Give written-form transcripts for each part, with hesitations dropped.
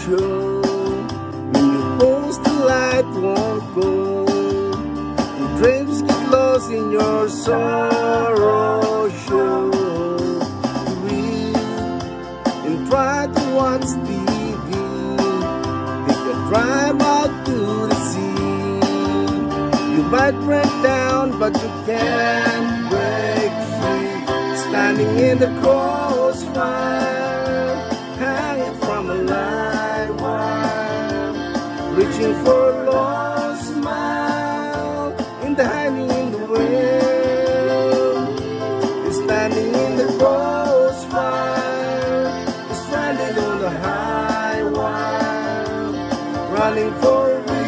show. When you post, the light won't go. Your dreams get lost in your sorrow show. Read and try to watch TV. Take a drive out to the sea. You might break down, but you can't break free. Standing in the crossfire, hanging from a light wire, reaching for a lost smile, in the hiding in the wind. Standing in the crossfire, stranded on the high wire, running for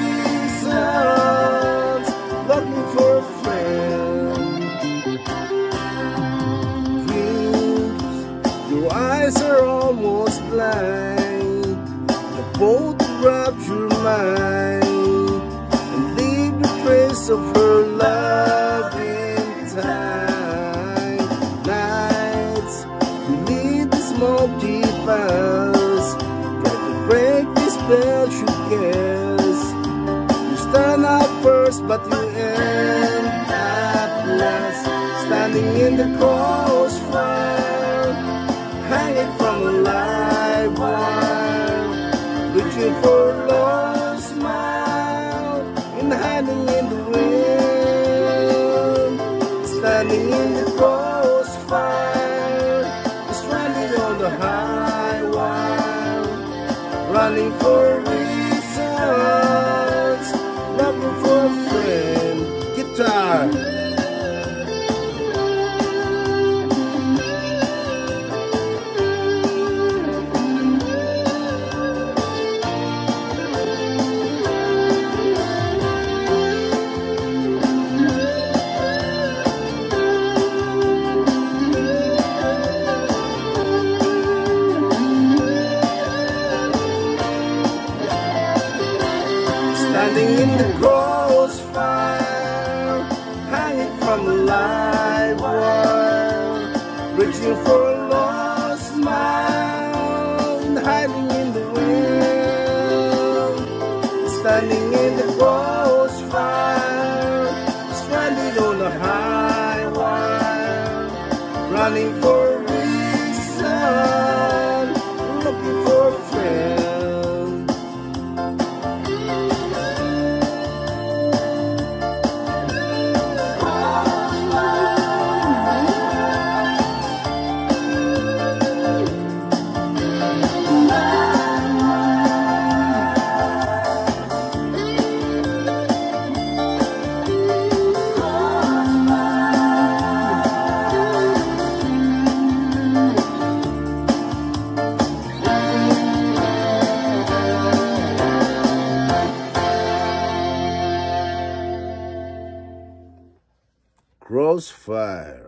reasons, looking for a friend. Dreams, your eyes are almost blind. The boat wraps your mind and leave the trace of her love in time. Nights, you lead the smoky paths, try to break the spell you guess. You stand out first, but you end at last. Standing in the crossfire, hanging from a live wire, reaching for a lost smile, and hiding in the wind. Standing in the crossfire, stranded on the high wire, running for reasons, looking for a friend. Guitar. Standing in the crossfire, hanging from a live wire, reaching for a lost smile, and hiding in the wind. Standing in the crossfire, stranded on a high wire, running for a reason, looking for a friend. Crossfire.